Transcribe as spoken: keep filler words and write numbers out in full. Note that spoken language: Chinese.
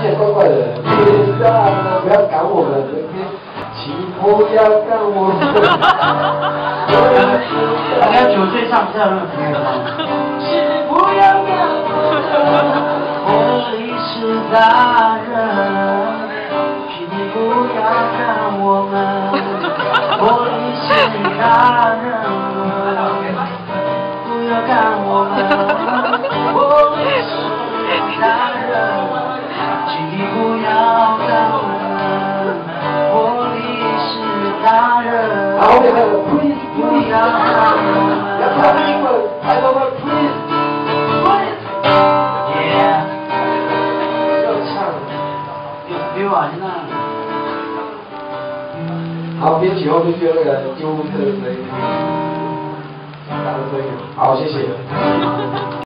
也怪怪的。天啊，不要赶我们，请不要赶我们。 大家九岁上下的朋友吗？ 请不要赶我们， 我已是大人，请你不要赶我们。我已是大人，不要赶我们。我已是大人，请你不要赶我们。我已是大人， 好，那个 please 不要赶我们。 要唱英文，还有个 please please。 Yeah， 要唱。 别玩了。 好，编曲后就需要那个救护车的声音，打的声音。好，谢谢。